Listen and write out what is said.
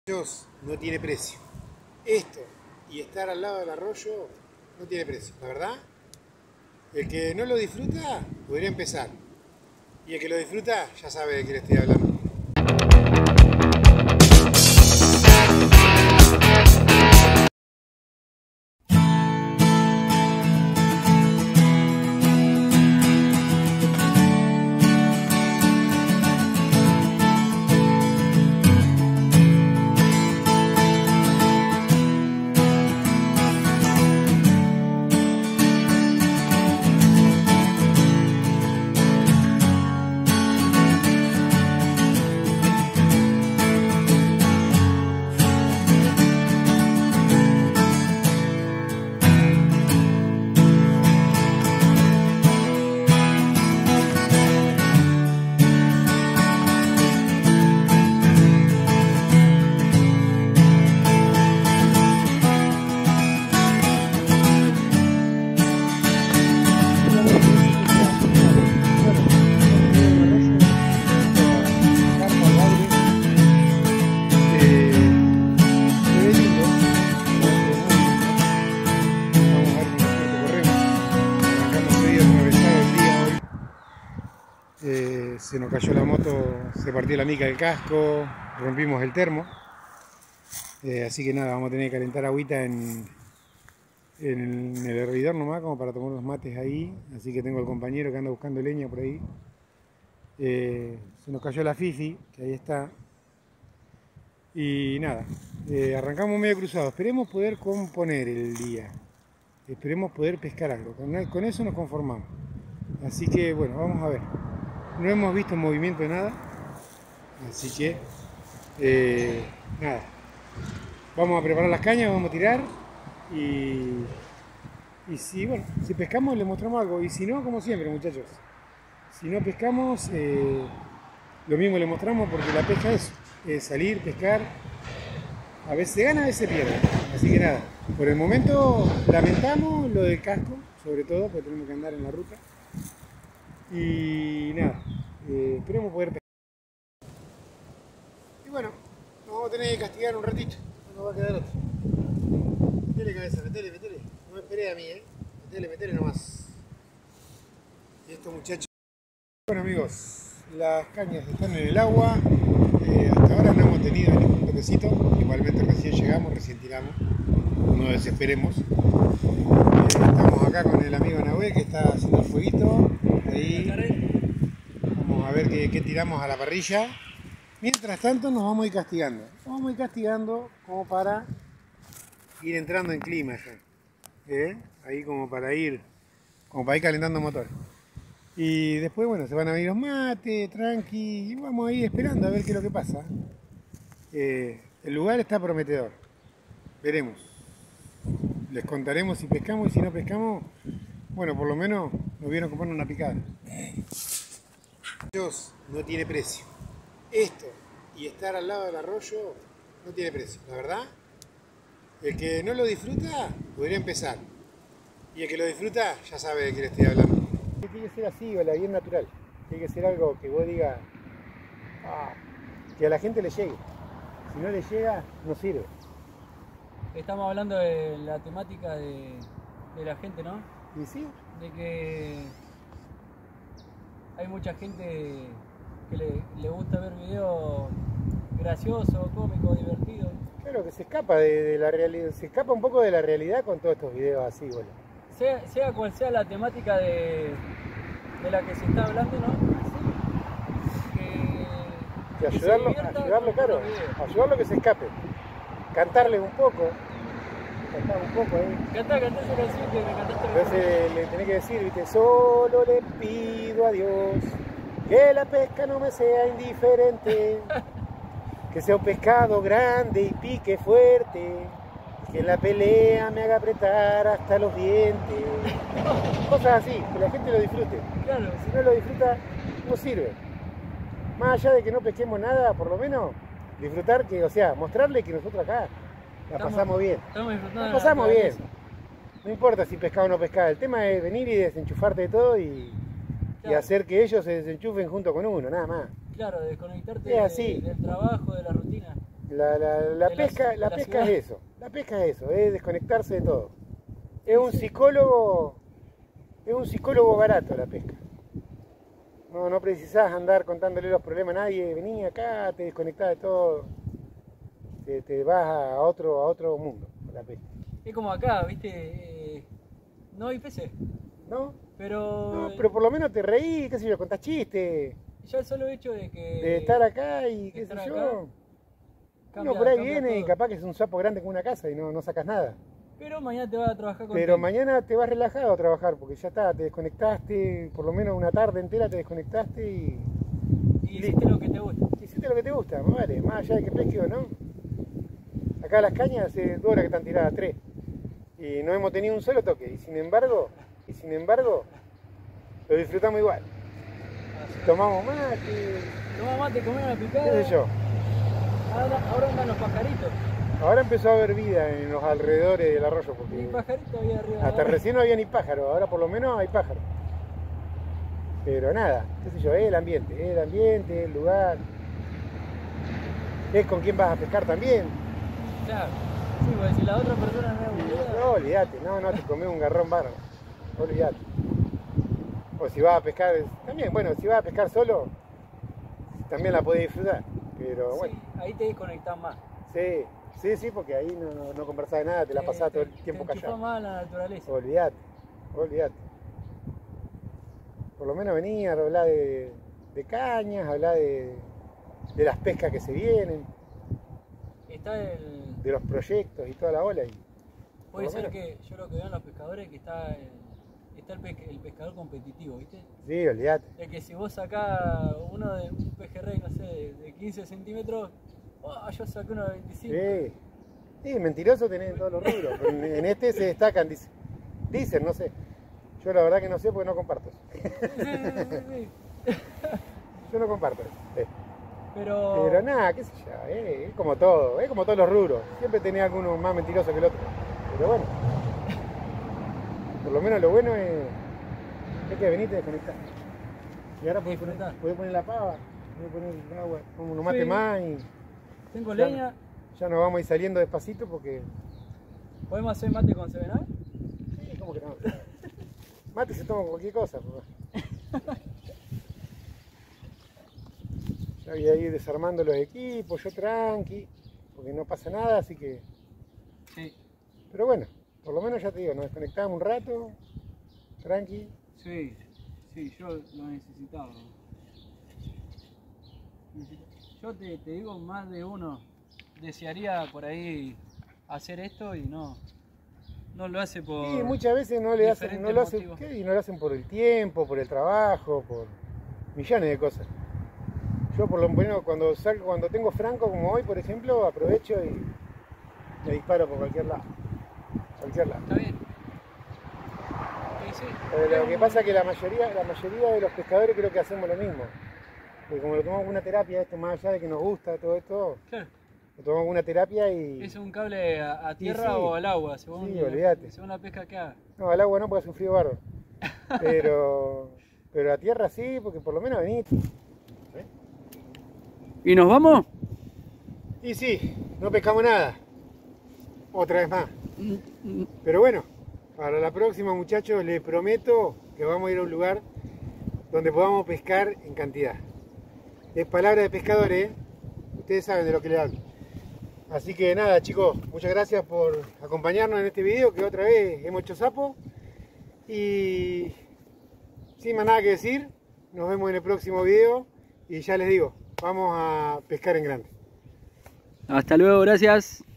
No tiene precio. Esto y estar al lado del arroyo no tiene precio, la verdad. El que no lo disfruta podría empezar. Y el que lo disfruta ya sabe de qué le estoy hablando. Se nos cayó la moto, se partió la mica del casco, rompimos el termo, así que nada, vamos a tener que calentar agüita en el hervidor nomás, como para tomar unos mates ahí. Así que tengo al compañero que anda buscando leña por ahí. Se nos cayó la Fifi, que ahí está, y nada, arrancamos medio cruzado. Esperemos poder componer el día, esperemos poder pescar algo, con eso nos conformamos. Así que bueno, vamos a ver. No hemos visto movimiento de nada, así que nada, vamos a preparar las cañas, vamos a tirar y si, bueno, si pescamos les mostramos algo, y si no, como siempre muchachos, si no pescamos lo mismo les mostramos, porque la pesca es salir, pescar, a veces se gana, a veces se pierde. Así que nada, por el momento lamentamos lo del casco, sobre todo porque tenemos que andar en la ruta. Y nada, esperemos poder pescar. Y bueno, nos vamos a tener que castigar un ratito, no nos va a quedar otro. Metele cabeza, metele. No me esperé a mí, metele nomás. Y estos muchachos. Bueno amigos, las cañas están en el agua. Hasta ahora no hemos tenido ningún toquecito. Igualmente recién llegamos, recién tiramos. No desesperemos. Estamos acá con el amigo Nahuel, que está haciendo el fueguito. Ahí vamos a ver qué tiramos a la parrilla. Mientras tanto nos vamos a ir castigando. Nos vamos a ir castigando como para ir entrando en clima ya. Ahí como para ir calentando motor. Y después bueno, se van a venir los mates, tranqui, y vamos a ir esperando a ver qué es lo que pasa. El lugar está prometedor. Veremos. Les contaremos si pescamos, y si no pescamos, bueno, por lo menos nos vieron comprando una picada. No tiene precio. Esto y estar al lado del arroyo no tiene precio, la verdad. El que no lo disfruta podría empezar. Y el que lo disfruta ya sabe de qué le estoy hablando. Tiene que ser así, bien natural. Tiene que ser algo que vos digas, que a la gente le llegue. Si no le llega, no sirve. Estamos hablando de la temática de la gente, ¿no? ¿Y sí? De que hay mucha gente que le gusta ver videos graciosos, cómicos, divertidos. Claro, que se escapa de la realidad, se escapa un poco de la realidad con todos estos videos así, bueno. Sea cual sea la temática de la que se está hablando, ¿no? Que ayudarlo, claro, ayudarlo a que se escape. Cantarles un poco. Cantar un poco ahí. Cantá esa canción que me cantaste. Entonces le tenés que decir, viste, solo le pido a Dios que la pesca no me sea indiferente, que sea un pescado grande y pique fuerte, que en la pelea me haga apretar hasta los dientes. Cosas así, que la gente lo disfrute. Claro. Si no lo disfruta, no sirve. Más allá de que no pesquemos nada, por lo menos disfrutar, que, o sea, mostrarle que nosotros acá la pasamos bien. Estamos disfrutando. La pasamos bien. No importa si pescado o no pescado, el tema es venir y desenchufarte de todo y hacer que ellos se desenchufen junto con uno, nada más. Claro, desconectarte es así. del trabajo, de la rutina. La de pesca, de la la pesca ciudad. es eso. La pesca es eso, es desconectarse de todo. Es un psicólogo barato la pesca. No precisás andar contándole los problemas a nadie. Vení acá, te desconectás de todo. Te vas a otro mundo con la pesca. Es como acá, ¿viste? No hay peces, ¿No? pero No, pero por lo menos te reí, qué sé yo, contás chistes, ya el solo hecho de de estar acá y de qué sé estar yo. acá, Uno por ahí cambia viene y todo. capaz que es un sapo grande como una casa y no sacas nada. Pero mañana te vas a trabajar con Pero mañana te vas relajado a trabajar porque ya está, te desconectaste, por lo menos una tarde entera te desconectaste y hiciste lo que te gusta. hiciste lo que te gusta, más vale, más allá de que pesque o no. Acá las cañas hace 2 horas que están tiradas, 3. Y no hemos tenido un solo toque. Y sin embargo, lo disfrutamos igual. Tomamos mate, Toma mate, comer una qué picada. sé yo. Ahora andan los pajaritos. Ahora empezó a haber vida en los alrededores del arroyo Y porque pajarito ahí arriba. hasta recién no había ni pájaros, ahora por lo menos hay pájaros. Pero nada, qué sé yo, es el ambiente, el lugar. Es con quién vas a pescar también. Claro. Sí, porque si la otra persona no es aburrida. No, olvídate, no, te comés un garrón bárbaro. Olvídate. O si vas a pescar, también, bueno, si vas a pescar solo, también la podés disfrutar. Pero bueno, Sí, ahí te desconectás más. sí, porque ahí no conversás de nada, te la pasás todo el tiempo te enchufás callado. más a la naturaleza. Olvídate. Por lo menos venir a hablar de cañas, hablar de las pescas que se vienen, Está el. de los proyectos y toda la ola. Y Puede por lo ser menos. que yo lo que veo en los pescadores que está el pescador competitivo, ¿viste? Sí, olvídate. Es que si vos sacás uno de un pejerrey, no sé, de 15 centímetros, yo saqué uno de 25. Sí, mentiroso tenés en todos los rubros. Pero en este se destacan, dicen, no sé. Yo la verdad que no sé porque no comparto eso. Sí. Yo no comparto eso. Sí. Pero nada, qué sé yo, es como todo, es como todos los rubros. Siempre tenés alguno más mentiroso que el otro. Pero bueno, por lo menos lo bueno es que venís y te desconectás. Y ahora podés poner la pava, podés poner el agua, unos mate Sí. más y tengo Ya. leña. ya nos vamos a ir saliendo despacito porque... ¿Podemos hacer mate con Sevenal? Sí, ¿cómo que no? Mate se toma con cualquier cosa. Papá. Ya voy a ir desarmando los equipos, yo tranqui, porque no pasa nada, así que... Sí. Pero bueno, por lo menos ya te digo, nos desconectamos un rato, tranqui. Sí, yo lo necesitaba. Yo te digo, más de uno desearía por ahí hacer esto y no lo hace por... Y muchas veces no le hacen, diferentes no lo hacen, motivos. ¿qué? Y no lo hacen por el tiempo, por el trabajo, por millones de cosas. Yo por lo menos cuando tengo franco como hoy, por ejemplo, aprovecho y me disparo por cualquier lado. Está bien. Sí. Lo que pasa es que la mayoría de los pescadores creo que hacemos lo mismo. Porque como lo tomamos como una terapia, esto más allá de que nos gusta todo esto, Claro. lo tomamos como una terapia y... ¿Es un cable a tierra sí. o al agua? Según, Sí, olvídate. según la pesca que haga. No, al agua no porque hace un frío bárbaro. Pero a tierra sí, porque por lo menos venís. ¿Y nos vamos? Y sí, no pescamos nada. Otra vez más. Pero bueno, para la próxima, muchachos, les prometo que vamos a ir a un lugar donde podamos pescar en cantidad. Es palabra de pescadores, ¿eh? Ustedes saben de lo que les hablo. Así que nada, chicos, muchas gracias por acompañarnos en este video, que otra vez hemos hecho sapo. Y sin más nada que decir, nos vemos en el próximo video. Y ya les digo, vamos a pescar en grande. Hasta luego, gracias.